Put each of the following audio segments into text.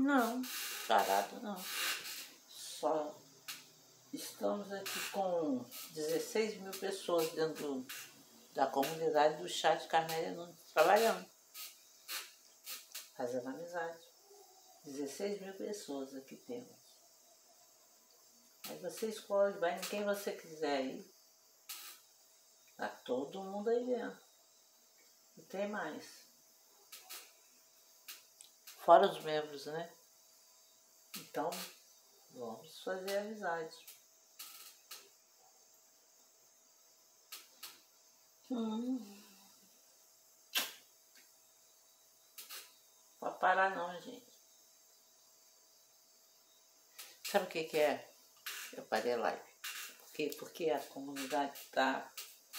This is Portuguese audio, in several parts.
Não, parado não. Só estamos aqui com 16 mil pessoas dentro da comunidade do chat Carmélia Nunes, trabalhando, fazendo amizade. 16 mil pessoas aqui temos. Aí você escolhe, vai em quem você quiser ir. Tá todo mundo aí dentro. E tem mais. Fora os membros, né? Então, vamos fazer amizade. Pode parar não, gente. Sabe o que é? Eu parei a live. Porque a comunidade está...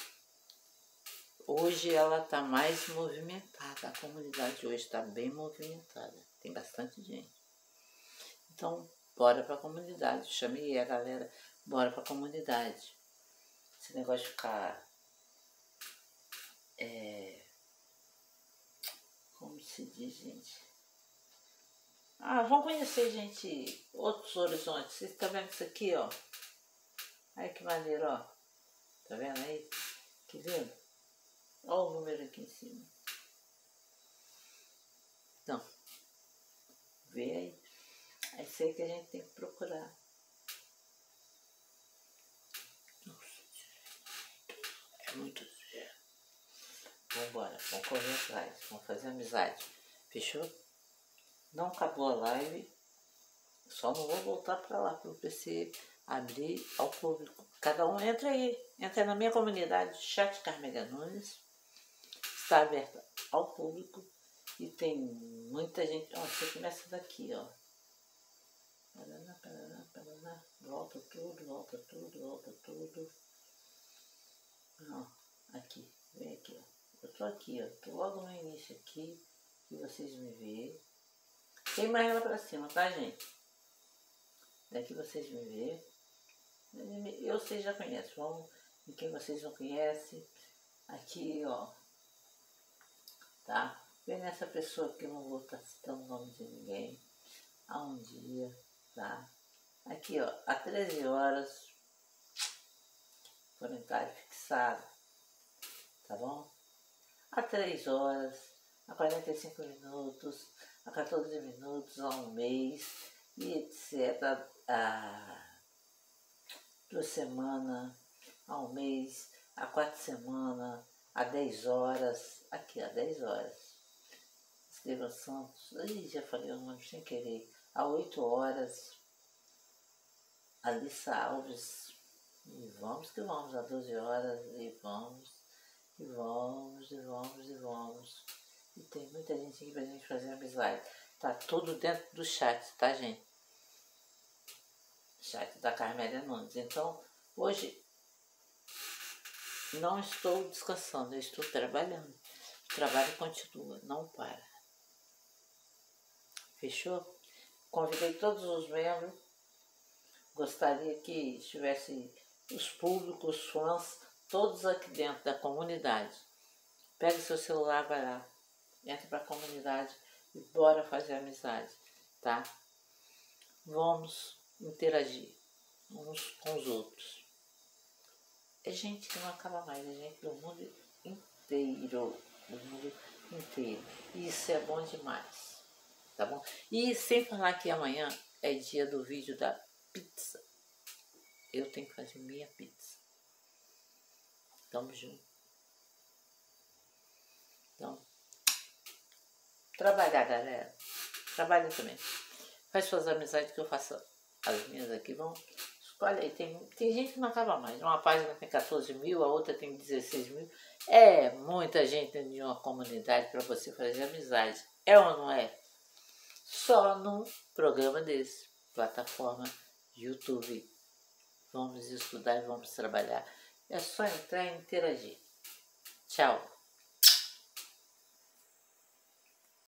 Hoje ela está mais movimentada. A comunidade hoje está bem movimentada. Tem bastante gente. Então, bora para a comunidade. Chamei a galera, bora para a comunidade. Esse negócio de ficar... como se diz, gente? Vamos conhecer, gente, outros horizontes. Vocês estão vendo isso aqui, ó? Olha que maneiro, ó. Tá vendo aí? Que lindo? Olha o número aqui em cima. Então, vê aí. É isso aí que a gente tem que procurar. É muito dinheiro. Vamos embora, vamos correr atrás, vamos fazer amizade. Fechou? Não acabou a live. Só não vou voltar para lá para o PC abrir ao público. Cada um entra aí. Entra na minha comunidade, Chat Carmélia Nunes. Está aberta ao público. E tem muita gente. Ó, você começa daqui, ó. Paraná, paraná, paraná. Volta tudo, volta tudo, volta tudo. Ó, aqui. Vem aqui, ó. Eu tô aqui, ó. Tô logo no início aqui. E vocês me veem. Tem mais lá pra cima, tá, gente? Daqui vocês me veem. Vocês já conhecem. Vamos em quem vocês não conhecem. Aqui, ó. Tá? Vem nessa pessoa que eu não vou estar citando o nome de ninguém. Há um dia, tá? Aqui, ó. Às 13 horas. Comentário fixado. Tá bom? Há 3 horas. A 45 minutos. A 14 minutos. A um mês. E etc. A 2 semanas. A um mês. A 4 semanas. A 10 horas. Aqui, a 10 horas. Estevam Santos. Ih, já falei o nome sem querer. A 8 horas. Alissa Alves. E vamos que vamos. A 12 horas. E vamos. E vamos, e vamos, e vamos. E tem muita gente aqui pra gente fazer amizade. Tá tudo dentro do chat, tá, gente? Chat da Carmélia Nunes. Então, hoje não estou descansando, eu estou trabalhando. O trabalho continua, não para. Fechou? Convidei todos os membros. Gostaria que estivesse os públicos, os fãs, todos aqui dentro da comunidade. Pega seu celular, vai lá. Entra para a comunidade e bora fazer amizade, tá? Vamos interagir uns com os outros. É gente que não acaba mais, é gente do mundo inteiro. Do mundo inteiro. E isso é bom demais, tá bom? E sem falar que amanhã é dia do vídeo da pizza. Eu tenho que fazer minha pizza. Tamo junto. Então, trabalhar, galera. Trabalha também. Faz suas amizades que eu faço as minhas aqui. Vamos. Escolhe aí. Tem gente que não acaba mais. Uma página tem 14 mil, a outra tem 16 mil. É muita gente dentro de uma comunidade para você fazer amizade. É ou não é? Só num programa desse. Plataforma YouTube. Vamos estudar e vamos trabalhar. É só entrar e interagir. Tchau.